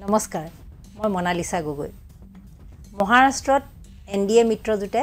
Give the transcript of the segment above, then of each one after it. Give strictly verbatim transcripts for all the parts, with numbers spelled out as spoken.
নমস্কাৰ মই মনালিসা গগৈ মহাৰাষ্ট্ৰত এনডিএ মিত্ৰজোটে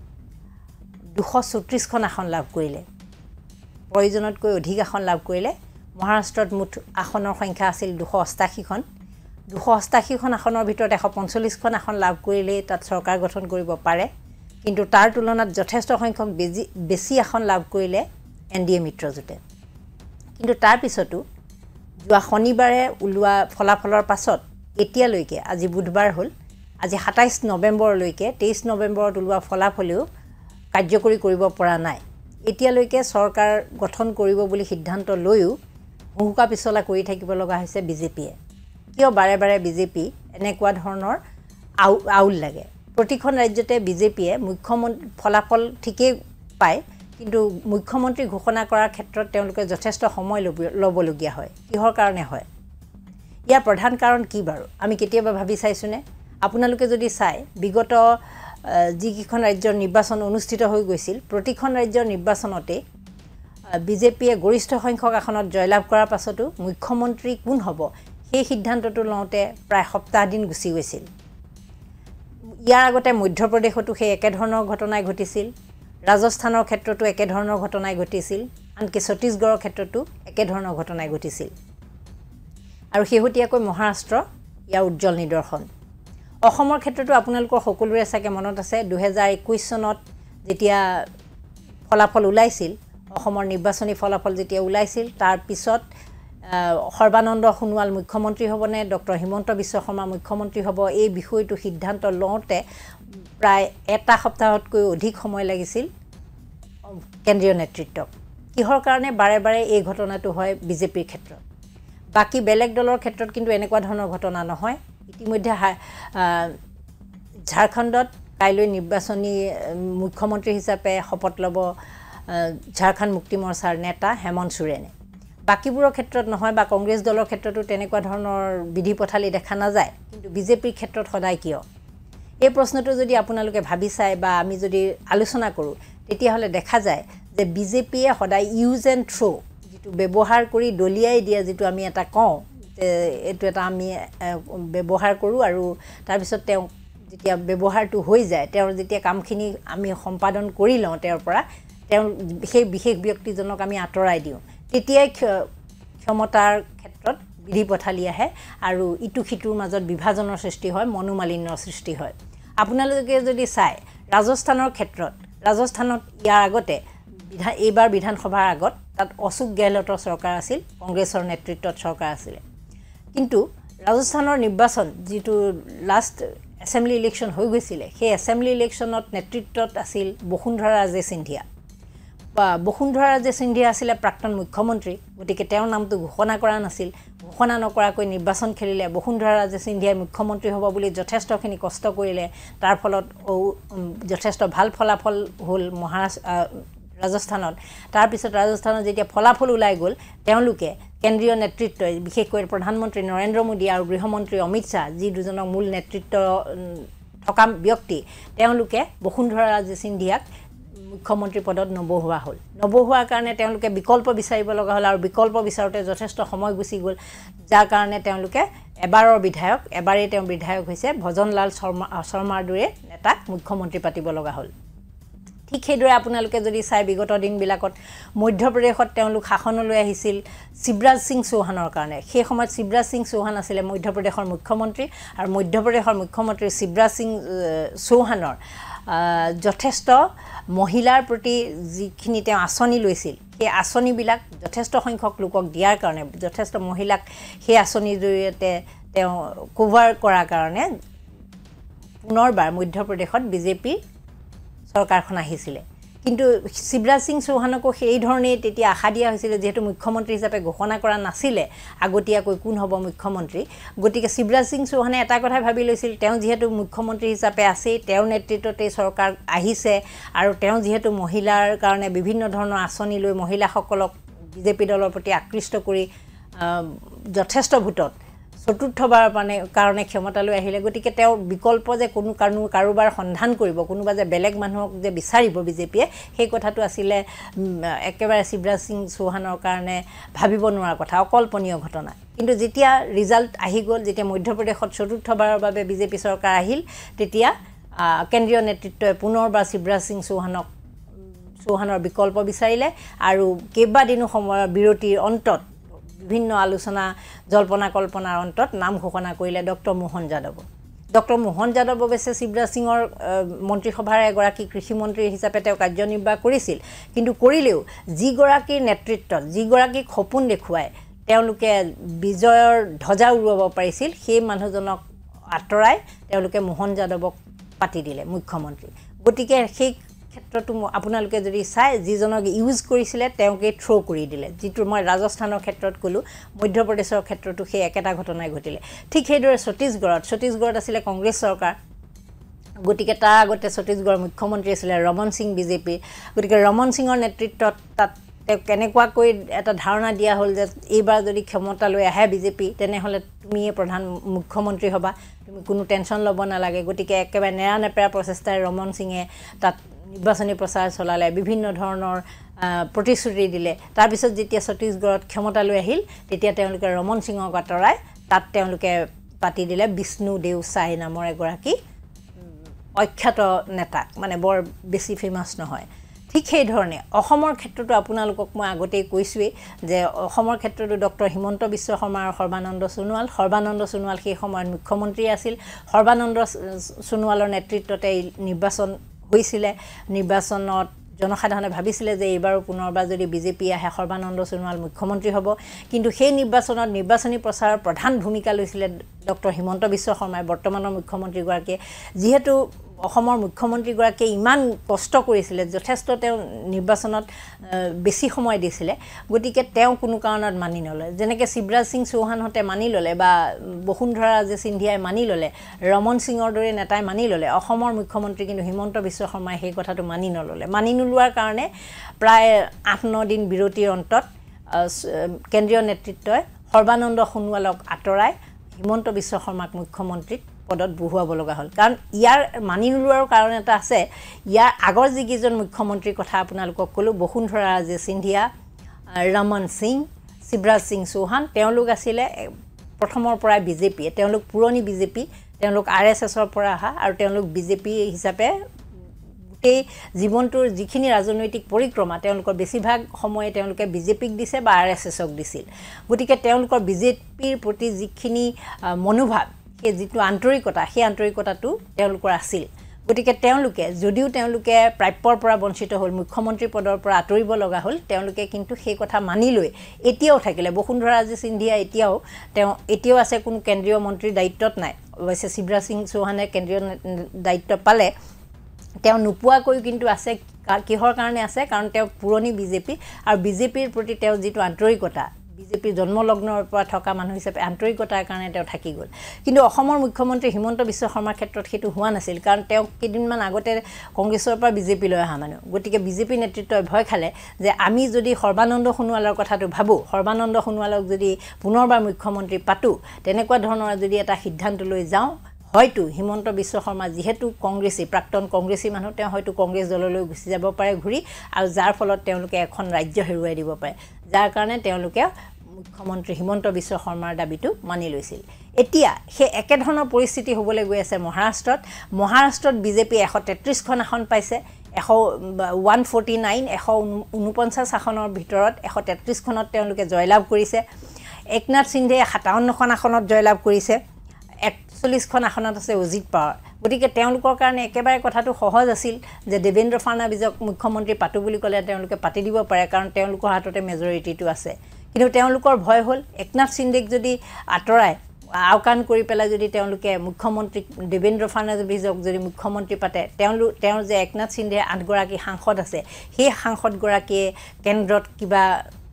দুশ চৌত্ৰিশ খন আসন লাভ কৰিলে প্ৰয়োজনতকৈ অধিক আসন লাভ কৰিলে মহাৰাষ্ট্ৰত মুঠ আসনৰ সংখ্যা আছিল দুশ অষ্টাশী খন দুশ অষ্টাশী খন আসনৰ ভিতৰত এশ পঞ্চল্লিশ খন আসন লাভ কৰিলে তাত চৰকাৰ গঠন কৰিব পাৰে কিন্তু তাৰ তুলনাত যথেষ্ট সংখ্যক বেছি আসন লাভ কৰিলে এনডিএ মিত্ৰজোটে কিন্তু তাৰ পিছতো যোৱা শনিবাৰে ওলোৱা ফলাফলৰ পাছত এতিয়ালৈকে আজি বুধবাৰ হ'ল আজি সাতাইশ নৱেম্বৰলৈকে তেইশ নৱেম্বৰত ওলোৱা ফলাফলেও কাৰ্যকৰী কৰিব পৰা নাই এতিয়ালৈকে চৰকাৰ গঠন কৰিব বুলি সিদ্ধান্ত লৈও হুহুকা পিছলা কৰি থাকিব লগা হৈছে বিজেপিয়ে কিয় বাৰে বাৰে বিজেপি এনেকুৱা ধৰণৰ আউল লাগে প্ৰতিখন ৰাজ্যতে বিজেপিয়ে মুখ্যমন্ত্ৰী ফলাফল ঠিকই পায় কিন্তু মুখ্যমন্ত্ৰী ঘোষণা কৰাৰ ক্ষেত্ৰত তেওঁলোকে যথেষ্ট সময় ল'বলগীয়া হয় কিহৰ কাৰণে হয় ইয়াৰ প্ৰধান কাৰণ কি বাৰু আমি কেতিয়াবা ভাবি চাইছোনে আপোনালোকে যদি চাই বিগত যিকিখন ৰাজ্যৰ নিৰ্বাচন অনুষ্ঠিত হৈ গৈছিল প্ৰতিখন ৰাজ্যৰ নিৰ্বাচনতে বিজেপিয়ে গৰিষ্ঠ সংখ্যক আসনত জয়লাভ কৰাৰ পাছতো মুখ্যমন্ত্ৰী কোন হ'ব সেই সিদ্ধান্তটো লওঁতে প্ৰায় সপ্তাহ দিন গুচি গৈছিল ইয়াৰ আগতে মধ্যপ্ৰদেশতো সেই একেধৰণৰ ঘটনাই ঘটিছিল ৰাজস্থানৰ ক্ষেত্ৰতো একেধৰণৰ ঘটনাই ঘটিছিল আনকি ছত্তীশগড়ৰ ক্ষেত্ৰতো একেধৰণৰ ঘটনাই ঘটিছিল আৰু শেহতীয়াকৈ মহাৰাষ্ট্ৰ ইয়াৰ উজ্জ্বল নিদৰ্শন অসমৰ ক্ষেত্ৰতো আপোনালোকৰ সকলোৰে চাগে মনত আছে দুই হাজাৰ একৈশ চনত যেতিয়া ফলাফল ওলাইছিল অসমৰ নিৰ্বাচনী ফলাফল যেতিয়া ওলাইছিল তাৰ পিছত সৰ্বানন্দ সোণোৱাল মুখ্যমন্ত্ৰী হ'বনে ডক্টৰ হিমন্ত বিশ্ব শৰ্মা মুখ্যমন্ত্ৰী হ'ব এই বিষয়টো সিদ্ধান্ত লওঁতে প্ৰায় এটা সপ্তাহতকৈ অধিক সময় লাগিছিল কেন্দ্ৰীয় নেতৃত্বক কিহৰ কাৰণে বাৰে বাৰে এই ঘটনাটো হয় বিজেপিৰ ক্ষেত্ৰত বাকি বেলেগ দলৰ ক্ষেত্ৰত কিন্তু এনেকুৱা ধৰণৰ ঘটনা নহয় ইতিমধ্যে ঝাৰখণ্ডত কাইলৈ নিৰ্বাচনী মুখ্যমন্ত্ৰী হিচাপে শপত ল'ব ঝাৰখণ্ড মুক্তি মৰ্চাৰ নেতা হেমন্ত সোৰেনে বাকিবোৰৰ ক্ষেত্ৰত নহয় বা কংগ্ৰেছ দলৰ ক্ষেত্ৰতো তেনেকুৱা ধৰণৰ বিধি পথালি দেখা নাযায় কিন্তু বিজেপিৰ ক্ষেত্ৰত সদায় কিয় এই প্ৰশ্নটো যদি আপোনালোকে ভাবি চাই বা আমি যদি আলোচনা কৰোঁ তেতিয়াহ'লে দেখা যায় যে বিজেপিয়ে সদায় ইউজ এণ্ড থ্ৰো যিটো ব্যৱহাৰ কৰি দলিয়াই দিয়া যিটো আমি এটা কওঁ যে এইটো এটা আমি ব্যৱহাৰ কৰোঁ আৰু তাৰপিছত তেওঁ যেতিয়া ব্যৱহাৰটো হৈ যায় তেওঁৰ যেতিয়া কামখিনি আমি সম্পাদন কৰি লওঁ তেওঁৰ পৰা তেওঁ সেই বিশেষ ব্যক্তিজনক আমি আঁতৰাই দিওঁ তেতিয়াই ক্ষমতাৰ ক্ষেত্ৰত বিধি পথালি আহে আৰু ইটো সিটোৰ মাজত বিভাজনৰ সৃষ্টি হয় মনোমালিন্যৰ সৃষ্টি হয় আপোনালোকে যদি চাই ৰাজস্থানৰ ক্ষেত্ৰত ৰাজস্থানত ইয়াৰ আগতে বিধান এইবাৰ বিধানসভাৰ আগত তাত অশোক গেহলটৰ চৰকাৰ আছিল কংগ্ৰেছৰ নেতৃত্বত চৰকাৰ আছিল কিন্তু ৰাজস্থানৰ নিৰ্বাচন যিটো লাষ্ট এছেম্বলি ইলেকশ্যন হৈ গৈছিলে সেই এছেম্বলি ইলেকশ্যনত নেতৃত্বত আছিল বসুন্ধৰা ৰাজে সিন্ধিয়া বা বসুন্ধৰা ৰাজে সিন্ধিয়া আছিলে প্ৰাক্তন মুখ্যমন্ত্ৰী গতিকে তেওঁৰ নামটো ঘোষণা কৰা নাছিল ঘোষণা নকৰাকৈ নিৰ্বাচন খেলিলে বসুন্ধৰা ৰাজে সিন্ধিয়াই মুখ্যমন্ত্ৰী হ'ব বুলি যথেষ্টখিনি কষ্ট কৰিলে তাৰ ফলত যথেষ্ট ভাল ফলাফল হ'ল মহাৰাষ্ট্ৰ ৰাজস্থানত তাৰপিছত ৰাজস্থানত যেতিয়া ফলাফল ওলাই গ'ল তেওঁলোকে কেন্দ্ৰীয় নেতৃত্বই বিশেষকৈ প্ৰধানমন্ত্ৰী নৰেন্দ্ৰ মোদী আৰু গৃহমন্ত্ৰী অমিত শ্বাহ যি দুজনক মূল নেতৃত্ব থকা ব্যক্তি তেওঁলোকে বসুন্ধৰা ৰাজে সিন্ধিয়াক মুখ্যমন্ত্ৰী পদত নবহুৱা হ'ল নবহুৱাৰ কাৰণে তেওঁলোকে বিকল্প বিচাৰিব লগা হ'ল আৰু বিকল্প বিচাৰোঁতে যথেষ্ট সময় গুচি গ'ল যাৰ কাৰণে তেওঁলোকে এবাৰৰ বিধায়ক এবাৰেই তেওঁ বিধায়ক হৈছে ভজনলাল শৰ্মা শৰ্মাৰ দৰে নেতাক মুখ্যমন্ত্ৰী পাতিব লগা হ'ল ঠিক সেইদৰে আপোনালোকে যদি চাই বিগত দিনবিলাকত মধ্যপ্ৰদেশত তেওঁলোক শাসনলৈ আহিছিল শিৱৰাজ সিং চৌহানৰ কাৰণে সেই সময়ত শিৱৰাজ সিং চৌহান আছিলে মধ্যপ্ৰদেশৰ মুখ্যমন্ত্ৰী আৰু মধ্যপ্ৰদেশৰ মুখ্যমন্ত্ৰী শিৱৰাজ সিং চৌহানৰ যথেষ্ট মহিলাৰ প্ৰতি যিখিনি তেওঁ আঁচনি লৈছিল সেই আঁচনিবিলাক যথেষ্ট সংখ্যক লোকক দিয়াৰ কাৰণে যথেষ্ট মহিলাক সেই আঁচনিৰ জৰিয়তে তেওঁ কভাৰ কৰাৰ কাৰণে পুনৰবাৰ মধ্যপ্ৰদেশত বিজেপি চৰকাৰখন আহিছিলে কিন্তু শিৱৰাজ সিং চৌহানকো সেই ধৰণেই তেতিয়া আশা দিয়া হৈছিলে যিহেতু মুখ্যমন্ত্ৰী হিচাপে ঘোষণা কৰা নাছিলে আগতীয়াকৈ কোন হ'ব মুখ্যমন্ত্ৰী গতিকে শিৱৰাজ সিং চৌহানে এটা কথা ভাবি লৈছিল তেওঁ যিহেতু মুখ্যমন্ত্ৰী হিচাপে আছেই তেওঁৰ নেতৃত্বতেই চৰকাৰ আহিছে আৰু তেওঁ যিহেতু মহিলাৰ কাৰণে বিভিন্ন ধৰণৰ আঁচনি লৈ মহিলাসকলক বিজেপি দলৰ প্ৰতি আকৃষ্ট কৰি যথেষ্ট ভোটত চতুৰ্থবাৰৰ মানে কাৰণে ক্ষমতালৈ আহিলে গতিকে তেওঁ বিকল্প যে কোনো কাৰো কাৰোবাৰ সন্ধান কৰিব কোনোবা যে বেলেগ মানুহক যে বিচাৰিব বিজেপিয়ে সেই কথাটো আছিলে একেবাৰে শিৱৰাজ সিং চৌহানৰ কাৰণে ভাবিব নোৱাৰা কথা অকল্পনীয় ঘটনা কিন্তু যেতিয়া ৰিজাল্ট আহি গ'ল যেতিয়া মধ্যপ্ৰদেশত চতুৰ্থবাৰৰ বাবে বিজেপি চৰকাৰ আহিল তেতিয়া কেন্দ্ৰীয় নেতৃত্বই পুনৰবাৰ শিৱৰাজ সিং চৌহানক চৌহানৰ বিকল্প বিচাৰিলে আৰু কেইবাদিনো সময়ৰ বিৰতিৰ অন্তত বিভিন্ন আলোচনা জল্পনা কল্পনাৰ অন্তত নাম ঘোষণা কৰিলে ডক্টৰ মোহন যাদৱ ডক্টৰ মোহন যাদৱ অৱশ্যে শিৱৰাজ সিঙৰ মন্ত্ৰীসভাৰ এগৰাকী কৃষি মন্ত্ৰী হিচাপে তেওঁ কাৰ্যনিৰ্বাহ কৰিছিল কিন্তু কৰিলেও যিগৰাকীৰ নেতৃত্বত যিগৰাকীক সপোন দেখুৱাই তেওঁলোকে বিজয়ৰ ধ্বজা উৰুৱাব পাৰিছিল সেই মানুহজনক আঁতৰাই তেওঁলোকে মোহন যাদৱক পাতি দিলে মুখ্যমন্ত্ৰী গতিকে সেই ক্ষেত্ৰটো আপোনালোকে যদি চাই যিজনক ইউজ কৰিছিলে তেওঁকে থ্ৰ কৰি দিলে যিটো মই ৰাজস্থানৰ ক্ষেত্ৰত ক'লো মধ্যপ্ৰদেশৰ ক্ষেত্ৰতো সেই একেটা ঘটনাই ঘটিলে ঠিক সেইদৰে ছত্তীশগড়ত ছত্তীশগড়ত আছিলে কংগ্ৰেছ চৰকাৰ গতিকে তাৰ আগতে ছত্তীশগড়ৰ মুখ্যমন্ত্ৰী আছিলে ৰমন সিং বিজেপি গতিকে ৰমন সিঙৰ নেতৃত্বত তাত তেওঁ কেনেকুৱাকৈ এটা ধাৰণা দিয়া হ'ল যে এইবাৰ যদি ক্ষমতালৈ আহে বিজেপি তেনেহ'লে তুমিয়ে প্ৰধান মুখ্যমন্ত্ৰী হ'বা তুমি কোনো টেনশ্যন ল'ব নালাগে গতিকে একেবাৰে নেৰানেপেৰা প্ৰচেষ্টাৰে ৰমন সিঙে তাত নিৰ্বাচনী প্ৰচাৰ চলালে বিভিন্ন ধৰণৰ প্ৰতিশ্ৰুতি দিলে তাৰপিছত যেতিয়া ছত্তীশগড়ত ক্ষমতালৈ আহিল তেতিয়া তেওঁলোকে ৰমন সিঙক আঁতৰাই তাত তেওঁলোকে পাতি দিলে বিষ্ণু দেও চাই নামৰ এগৰাকী অখ্যাত নেতাক মানে বৰ বেছি ফেমাছ নহয় ঠিক সেই ধৰণে অসমৰ ক্ষেত্ৰতো আপোনালোকক মই আগতেই কৈছোৱেই যে অসমৰ ক্ষেত্ৰতো ডক্টৰ হিমন্ত বিশ্ব শৰ্মা আৰু সৰ্বানন্দ সোণোৱাল সৰ্বানন্দ সোণোৱাল সেই সময়ত মুখ্যমন্ত্ৰী আছিল সৰ্বানন্দ সোণোৱালৰ নেতৃত্বতে নিৰ্বাচন হৈছিলে নিৰ্বাচনত জনসাধাৰণে ভাবিছিলে যে এইবাৰো পুনৰবাৰ যদি বিজেপি আহে সৰ্বানন্দ সোণোৱাল মুখ্যমন্ত্ৰী হ'ব কিন্তু সেই নিৰ্বাচনত নিৰ্বাচনী প্ৰচাৰৰ প্ৰধান ভূমিকা লৈছিলে ডক্টৰ হিমন্ত বিশ্ব শৰ্মাই বৰ্তমানৰ মুখ্যমন্ত্ৰীগৰাকীয়ে যিহেতু অসমৰ মুখ্যমন্ত্ৰীগৰাকীয়ে ইমান কষ্ট কৰিছিলে যথেষ্ট তেওঁ নিৰ্বাচনত বেছি সময় দিছিলে গতিকে তেওঁ কোনো কাৰণত মানি নলয় যেনেকৈ শিৱৰাজ সিং চৌহানহঁতে মানি ল'লে বা বসুন্ধৰা ৰাজে সিন্ধিয়াই মানি ল'লে ৰমন সিঙৰ দৰে নেতাই মানি ল'লে অসমৰ মুখ্যমন্ত্ৰী কিন্তু হিমন্ত বিশ্ব শৰ্মাই সেই কথাটো মানি নল'লে মানি নোলোৱাৰ কাৰণে প্ৰায় আঠ ন দিন বিৰতিৰ অন্তত কেন্দ্ৰীয় নেতৃত্বই সৰ্বানন্দ সোণোৱালক আঁতৰাই হিমন্ত বিশ্ব শৰ্মাক মুখ্যমন্ত্ৰীত পদত বহুৱাব লগা হ'ল কাৰণ ইয়াৰ মানি নোলোৱাৰ কাৰণ এটা আছে ইয়াৰ আগৰ যিকেইজন মুখ্যমন্ত্ৰীৰ কথা আপোনালোকক ক'লোঁ বসুন্ধৰা ৰাজে সিন্ধিয়া ৰমন সিং শিৱৰাজ সিং চৌহান তেওঁলোক আছিলে প্ৰথমৰ পৰাই বিজেপি তেওঁলোক পুৰণি বিজেপি তেওঁলোক আৰ এছ এছৰ পৰা অহা আৰু তেওঁলোক বিজেপি হিচাপে গোটেই জীৱনটোৰ যিখিনি ৰাজনৈতিক পৰিক্ৰমা তেওঁলোকৰ বেছিভাগ সময়ে তেওঁলোকে বিজেপিক দিছে বা আৰ এছ এছক দিছিল গতিকে তেওঁলোকৰ বিজেপিৰ প্ৰতি যিখিনি মনোভাৱ সেই যিটো আন্তৰিকতা সেই আন্তৰিকতাটো তেওঁলোকৰ আছিল গতিকে তেওঁলোকে যদিও তেওঁলোকে প্ৰাপ্যৰ পৰা বঞ্চিত হ'ল মুখ্যমন্ত্ৰী পদৰ পৰা আঁতৰিব লগা হ'ল তেওঁলোকে কিন্তু সেই কথা মানি লৈ এতিয়াও থাকিলে বসুন্ধৰা ৰাজে সিন্ধিয়া এতিয়াও তেওঁ এতিয়াও আছে কোনো কেন্দ্ৰীয় মন্ত্ৰীৰ দায়িত্বত নাই অৱশ্যে শিৱৰাজ সিং চৌহানে কেন্দ্ৰীয় দায়িত্ব পালে তেওঁ নোপোৱাকৈ কিন্তু আছে কিহৰ কাৰণে আছে কাৰণ তেওঁ পুৰণি বিজেপি আৰু বিজেপিৰ প্ৰতি তেওঁ যিটো আন্তৰিকতা বিজেপিৰ জন্মলগ্নৰ পৰা থকা মানুহ হিচাপে আন্তৰিকতাৰ কাৰণে তেওঁ থাকি গ'ল কিন্তু অসমৰ মুখ্যমন্ত্ৰী হিমন্ত বিশ্ব শৰ্মাৰ ক্ষেত্ৰত সেইটো হোৱা নাছিল কাৰণ তেওঁ কেইদিনমান আগতে কংগ্ৰেছৰ পৰা বিজেপিলৈ অহা মানুহ গতিকে বিজেপি নেতৃত্বই ভয় খালে যে আমি যদি সৰ্বানন্দ সোণোৱালৰ কথাটো ভাবোঁ সৰ্বানন্দ সোণোৱালক যদি পুনৰবাৰ মুখ্যমন্ত্ৰী পাতোঁ তেনেকুৱা ধৰণৰ যদি এটা সিদ্ধান্ত লৈ যাওঁ হয়তো হিমন্ত বিশ্ব শৰ্মা যেহেতু কংগ্ৰেছী প্ৰাক্তন কংগ্ৰেছী মানুহ তেওঁ হয়তো কংগ্ৰেছ দললৈ গুচি যাব পাৰে ঘূৰি আৰু যাৰ ফলত তেওঁলোকে এখন ৰাজ্য হেৰুৱাই দিব পাৰে যাৰ কাৰণে তেওঁলোকে মুখ্যমন্ত্ৰী হিমন্ত বিশ্ব শৰ্মাৰ দাবীটো মানি লৈছিল এতিয়া সেই একেধৰণৰ পৰিস্থিতি হ'বলৈ গৈ আছে মহাৰাষ্ট্ৰত মহাৰাষ্ট্ৰত বিজেপি এশ তেত্ৰিছখন আসন পাইছে এশ ওৱান ফৰ্টি নাইন এশ ঊনপঞ্চাছ আসনৰ ভিতৰত এশ তেত্ৰিছখনত তেওঁলোকে জয়লাভ কৰিছে একনাথ সিন্ধেয়ে সাতাৱন্নখন আসনত জয়লাভ কৰিছে একচল্লিছখন আসনত আছে অজিত পাৱাৰ গতিকে তেওঁলোকৰ কাৰণে একেবাৰে কথাটো সহজ আছিল যে দেৱেন্দ্ৰ ফাডনাভিছক মুখ্যমন্ত্ৰী পাতোঁ বুলি ক'লে তেওঁলোকে পাতি দিব পাৰে কাৰণ তেওঁলোকৰ হাততে মেজৰিটিটো আছে কিন্তু তেওঁলোকৰ ভয় হ'ল একনাথ সিন্ধেক যদি আঁতৰাই আওকাণ কৰি পেলাই যদি তেওঁলোকে মুখ্যমন্ত্ৰী দেৱেন্দ্ৰ ফাডনাভিছক যদি মুখ্যমন্ত্ৰী পাতে তেওঁলোক তেওঁৰ যে একনাথ সিন্ধেৰ আঠগৰাকী সাংসদ আছে সেই সাংসদগৰাকীয়ে কেন্দ্ৰত কিবা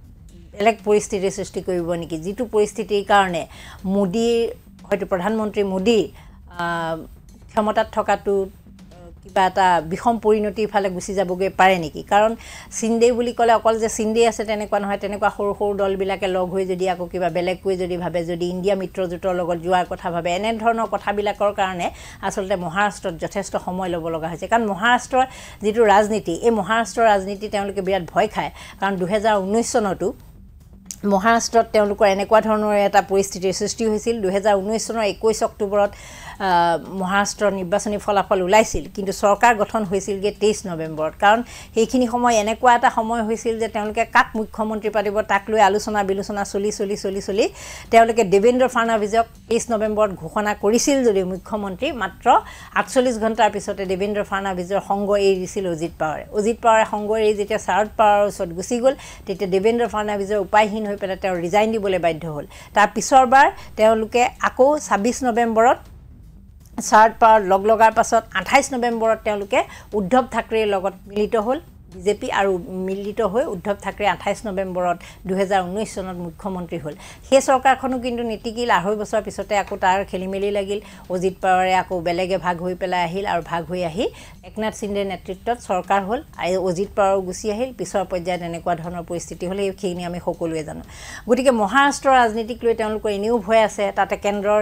বেলেগ পৰিস্থিতিৰ সৃষ্টি কৰিব নেকি যিটো পৰিস্থিতিৰ কাৰণে মোদীৰ হয়তো প্ৰধানমন্ত্ৰী মোদী ক্ষমতাত থকাটো কিবা এটা বিষম পৰিণতিৰ ফালে গুচি যাবগৈ পাৰে নেকি কাৰণ সিন্ধে বুলি ক'লে অকল যে সিন্ধে আছে তেনেকুৱা নহয় তেনেকুৱা সৰু সৰু দলবিলাকে লগ হৈ যদি আকৌ কিবা বেলেগকৈ যদি ভাবে যদি ইণ্ডিয়া মিত্ৰজোঁটৰ লগত যোৱাৰ কথা ভাবে এনে ধৰণৰ কথাবিলাকৰ কাৰণে আচলতে মহাৰাষ্ট্ৰত যথেষ্ট সময় ল'ব লগা হৈছে কাৰণ মহাৰাষ্ট্ৰৰ যিটো ৰাজনীতি এই মহাৰাষ্ট্ৰৰ ৰাজনীতি তেওঁলোকে বিৰাট ভয় খায় কাৰণ দুহেজাৰ ঊনৈছ চনতো মহাৰাষ্ট্ৰত তেওঁলোকৰ এনেকুৱা ধৰণৰ এটা পৰিস্থিতিৰ সৃষ্টি হৈছিল দুহেজাৰ ঊনৈছ চনৰ একৈছ অক্টোবৰত মহাৰাষ্ট্ৰৰ নিৰ্বাচনী ফলাফল ওলাইছিল কিন্তু চৰকাৰ গঠন হৈছিলগৈ তেইছ নৱেম্বৰত কাৰণ সেইখিনি সময় এনেকুৱা এটা সময় হৈছিল যে তেওঁলোকে কাক মুখ্যমন্ত্ৰী পাতিব তাক লৈ আলোচনা বিলোচনা চলি চলি চলি চলি তেওঁলোকে দেৱেন্দ্ৰ ফাডনৱিছক তেইছ নৱেম্বৰত ঘোষণা কৰিছিল যদি মুখ্যমন্ত্ৰী মাত্ৰ আঠচল্লিছ ঘণ্টাৰ পিছতে দেৱেন্দ্ৰ ফাডনৱিছৰ সংগ এৰি দিছিল অজিত পাৱাৰে অজিত পাৱাৰে সংগ এৰি যেতিয়া শাৰদ পাৱাৰৰ ওচৰত গুচি গ'ল তেতিয়া দেৱেন্দ্ৰ ফাডনৱিছৰ উপায়হীন হৈ পেলাই তেওঁ ৰিজাইন দিবলৈ বাধ্য হ'ল তাৰ পিছৰবাৰ তেওঁলোকে আকৌ ছাব্বিছ নৱেম্বৰত শাৰদ পাৱাৰ লগ লগাৰ পাছত আঠাইছ নৱেম্বৰত তেওঁলোকে উদ্ধৱ ঠাকৰেৰ লগত মিলিত হ'ল বিজেপি আৰু মিলিত হৈ উদ্ধৱ ঠাকৰে আঠাইছ নৱেম্বৰত দুহেজাৰ ঊনৈছ চনত মুখ্যমন্ত্ৰী হ'ল সেই চৰকাৰখনো কিন্তু নীতিকিল আঢ়ৈ বছৰ পিছতে আকৌ তাৰ খেলিমেলি লাগিল অজিত পাৱাৰে আকৌ বেলেগে ভাগ হৈ পেলাই আহিল আৰু ভাগ হৈ আহি একনাথ সিন্ধেৰ নেতৃত্বত চৰকাৰ হ'ল আৰু অজিত পাৱাৰো গুচি আহিল পিছৰ পৰ্যায়ত এনেকুৱা ধৰণৰ পৰিস্থিতি হ'লে এইখিনি আমি সকলোৱে জানো গতিকে মহাৰাষ্ট্ৰৰ ৰাজনীতিক লৈ তেওঁলোকৰ এনেও ভয় আছে তাতে কেন্দ্ৰৰ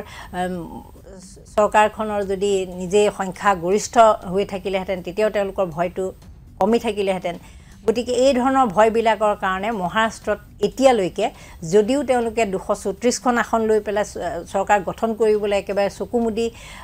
চৰকাৰখনৰ যদি নিজে সংখ্যা গৰিষ্ঠ হৈ থাকিলেহেঁতেন তেতিয়াও তেওঁলোকৰ ভয়টো কমি থাকিলেহেঁতেন গতিকে এই ধৰণৰ ভয়বিলাকৰ কাৰণে মহাৰাষ্ট্ৰত এতিয়ালৈকে যদিও তেওঁলোকে দুশ চৌত্ৰিছখন আসন লৈ পেলাই চৰকাৰ গঠন কৰিবলৈ একেবাৰে চকুমুদি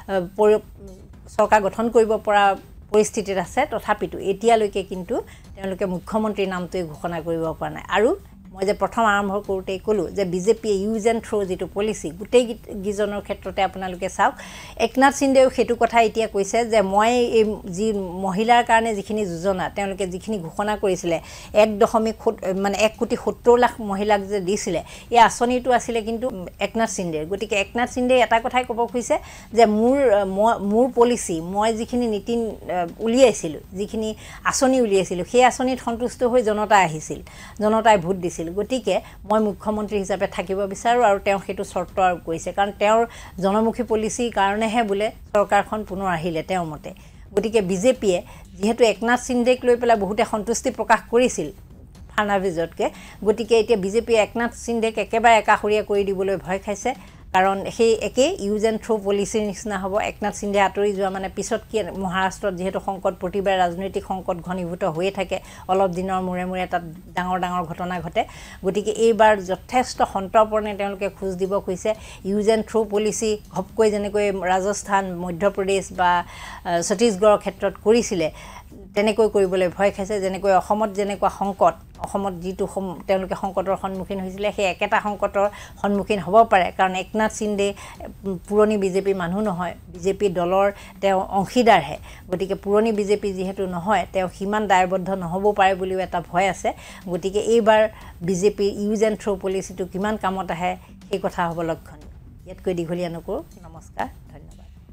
চৰকাৰ গঠন কৰিব পৰা পৰিস্থিতিত আছে তথাপিতো এতিয়ালৈকে কিন্তু তেওঁলোকে মুখ্যমন্ত্ৰীৰ নামটোৱে ঘোষণা কৰিব পৰা নাই আৰু মই যে প্ৰথম আৰম্ভ কৰোঁতেই ক'লোঁ যে বিজেপিয়ে ইউজ এণ্ড থ্ৰ' যিটো পলিচি গোটেইকেইজনৰ ক্ষেত্ৰতে আপোনালোকে চাওক একনাথ সিন্ধেও সেইটো কথা এতিয়া কৈছে যে মই এই যি মহিলাৰ কাৰণে যিখিনি যোজনা তেওঁলোকে যিখিনি ঘোষণা কৰিছিলে এক দশমিক মানে এক কোটি সত্তৰ লাখ মহিলাক যে দিছিলে এই আঁচনিটো আছিলে কিন্তু একনাথ সিন্ধেৰ গতিকে একনাথ সিন্ধে এটা কথাই ক'ব খুজিছে যে মোৰ মোৰ পলিচি মই যিখিনি নীতি উলিয়াইছিলোঁ যিখিনি আঁচনি উলিয়াইছিলোঁ সেই আঁচনিত সন্তুষ্ট হৈ জনতা আহিছিল জনতাই ভোট দিছিল গতিকে মই মুখ্যমন্ত্ৰী হিচাপে থাকিব বিচাৰোঁ আৰু তেওঁ সেইটো চৰ্ত আৰোপ কৰিছে কাৰণ তেওঁৰ জনমুখী পলিচিৰ কাৰণেহে বোলে চৰকাৰখন পুনৰ আহিলে তেওঁৰ মতে গতিকে বিজেপিয়ে যিহেতু একনাথ সিন্ধেক লৈ পেলাই বহুতে সন্তুষ্টি প্ৰকাশ কৰিছিল ফাডনৱিছতকৈ গতিকে এতিয়া বিজেপিয়ে একনাথ সিন্ধেক একেবাৰে একাষৰীয়া কৰি দিবলৈ ভয় খাইছে কাৰণ সেই একেই ইউজ এণ্ড থ্ৰ' পলিচিৰ নিচিনা হ'ব একনাথ সিন্ধে আঁতৰি যোৱা মানে পিছত কি মহাৰাষ্ট্ৰত যিহেতু সংকট প্ৰতিবাৰ ৰাজনৈতিক সংকট ঘনীভূত হৈয়ে থাকে অলপ দিনৰ মূৰে মূৰে তাত ডাঙৰ ডাঙৰ ঘটনা ঘটে গতিকে এইবাৰ যথেষ্ট সন্তৰ্পণে তেওঁলোকে খোজ দিব খুজিছে ইউজ এণ্ড থ্ৰ' পলিচি ঘপকৈ যেনেকৈ ৰাজস্থান মধ্যপ্ৰদেশ বা ছত্তীশগড়ৰ ক্ষেত্ৰত কৰিছিলে তেনেকৈ কৰিবলৈ ভয় খাইছে যেনেকৈ অসমত যেনেকুৱা সংকট অসমত যিটো তেওঁলোকে সংকটৰ সন্মুখীন হৈছিলে সেই একেটা সংকটৰ সন্মুখীন হ'ব পাৰে কাৰণ একনাথ সিন্ধে পুৰণি বিজেপি মানুহ নহয় বিজেপি দলৰ তেওঁ অংশীদাৰহে গতিকে পুৰণি বিজেপি যিহেতু নহয় তেওঁ সিমান দায়বদ্ধ নহ'ব পাৰে বুলিও এটা ভয় আছে গতিকে এইবাৰ বিজেপিৰ ইউজ এণ্ড থ্ৰ' পলিচিটো কিমান কামত আহে সেই কথা হ'ব লক্ষণীয় ইয়াতকৈ দীঘলীয়া নকৰোঁ নমস্কাৰ ধন্যবাদ